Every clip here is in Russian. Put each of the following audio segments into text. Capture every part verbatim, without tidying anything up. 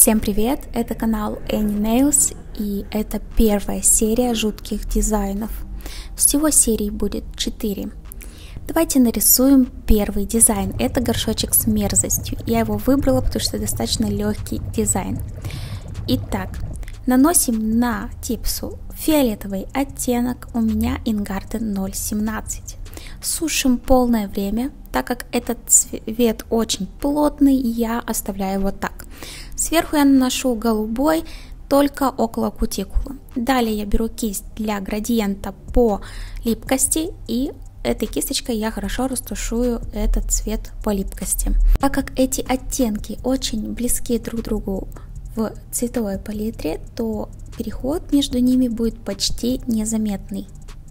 Всем привет! Это канал Any Nails, и это первая серия жутких дизайнов. Всего серий будет четыре. Давайте нарисуем первый дизайн. Это горшочек с мерзостью. Я его выбрала, потому что достаточно легкий дизайн. Итак, наносим на типсу фиолетовый оттенок. У меня Ingarden ноль семнадцать. Сушим полное время. Так как этот цвет очень плотный, я оставляю его так. Сверху я наношу голубой только около кутикулы. Далее я беру кисть для градиента по липкости, и этой кисточкой я хорошо растушую этот цвет по липкости. Так как эти оттенки очень близки друг к другу в цветовой палитре, то переход между ними будет почти незаметный.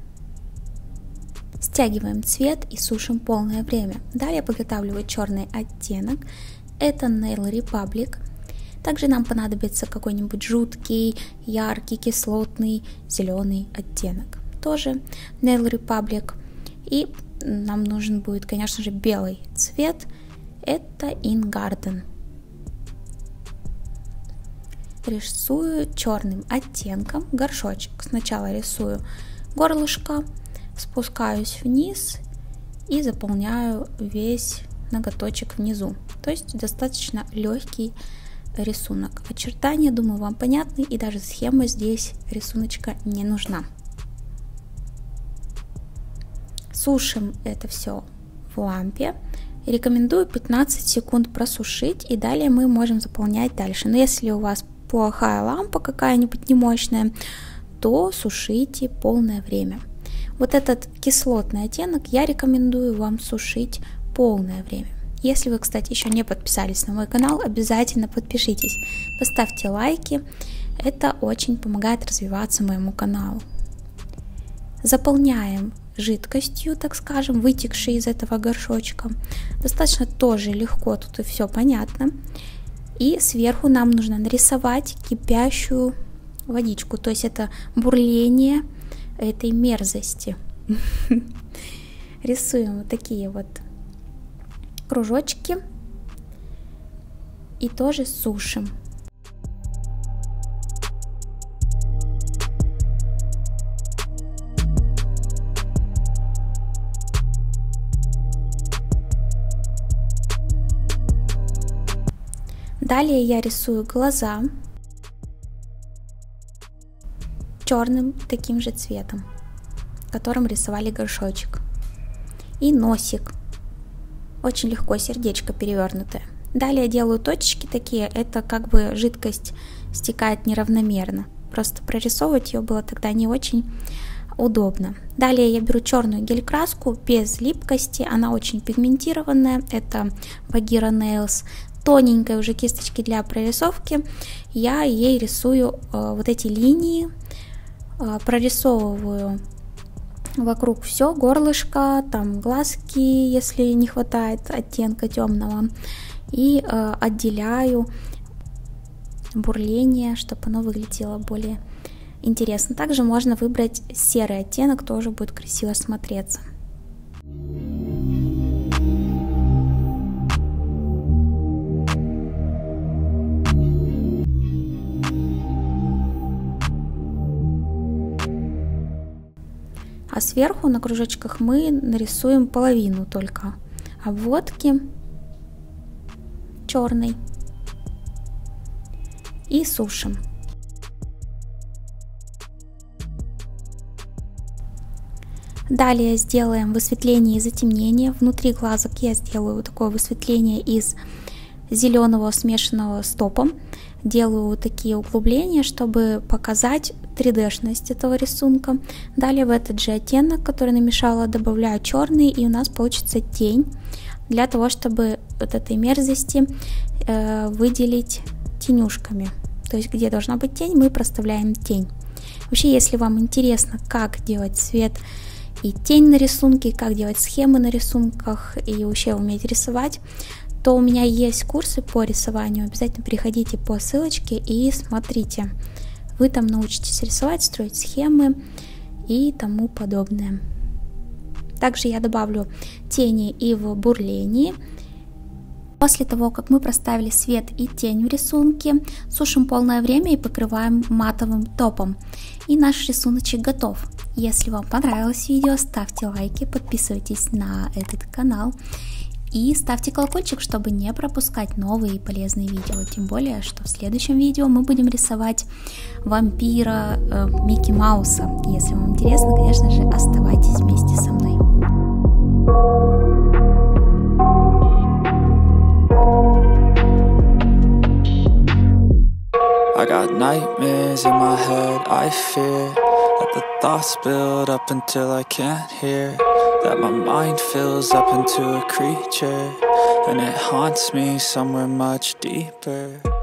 Стягиваем цвет и сушим полное время. Далее подготавливаю черный оттенок. Это Nail Republic. Также нам понадобится какой-нибудь жуткий, яркий, кислотный, зеленый оттенок. Тоже Nail Republic. И нам нужен будет, конечно же, белый цвет. Это Ingarden. Рисую черным оттенком горшочек. Сначала рисую горлышко, спускаюсь вниз и заполняю весь ноготочек внизу. То есть достаточно легкий рисунок. Очертания, думаю, вам понятны, и даже схема здесь рисуночка не нужна. Сушим это все в лампе. Рекомендую пятнадцать секунд просушить, и далее мы можем заполнять дальше. Но если у вас плохая лампа какая-нибудь немощная, то сушите полное время. Вот этот кислотный оттенок я рекомендую вам сушить полное время. Если вы, кстати, еще не подписались на мой канал, обязательно подпишитесь, поставьте лайки, это очень помогает развиваться моему каналу. Заполняем жидкостью, так скажем, вытекшей из этого горшочка. Достаточно тоже легко, тут и все понятно. И сверху нам нужно нарисовать кипящую водичку, то есть это бурление этой мерзости. Рисуем вот такие вот кружочки и тоже сушим. Далее я рисую глаза черным таким же цветом, которым рисовали горшочек, и носик. Очень легко, сердечко перевернутое. Далее делаю точечки такие, это как бы жидкость стекает неравномерно. Просто прорисовывать ее было тогда не очень удобно. Далее я беру черную гель-краску без липкости, она очень пигментированная, это Bagheera Nails. Тоненькой уже кисточки для прорисовки, я ей рисую э, вот эти линии, э, прорисовываю вокруг все, горлышко, там глазки, если не хватает оттенка темного, и э, отделяю бурление, чтобы оно выглядело более интересно. Также можно выбрать серый оттенок, тоже будет красиво смотреться. А сверху на кружочках мы нарисуем половину только обводки черной и сушим. Далее сделаем высветление и затемнение. Внутри глазок я сделаю такое высветление из зеленого, смешанного с топом. Делаю такие углубления, чтобы показать три дэ-шность этого рисунка. Далее в этот же оттенок, который намешала, добавляю черный, и у нас получится тень, для того, чтобы вот этой мерзости э, выделить тенюшками. То есть где должна быть тень, мы проставляем тень. Вообще, если вам интересно, как делать цвет и тень на рисунке, как делать схемы на рисунках и вообще уметь рисовать, то у меня есть курсы по рисованию. Обязательно переходите по ссылочке и смотрите. Вы там научитесь рисовать, строить схемы и тому подобное. Также я добавлю тени и в бурлении, После того, как мы проставили свет и тень в рисунке, сушим полное время и покрываем матовым топом. И наш рисуночек готов. Если вам понравилось видео, ставьте лайки, подписывайтесь на этот канал и ставьте колокольчик, чтобы не пропускать новые и полезные видео. Тем более, что в следующем видео мы будем рисовать вампира э, Микки Мауса. Если вам интересно, конечно же, оставайтесь вместе со мной. I got nightmares in my head, I fear that the thoughts build up until I can't hear, that my mind fills up into a creature, and it haunts me somewhere much deeper.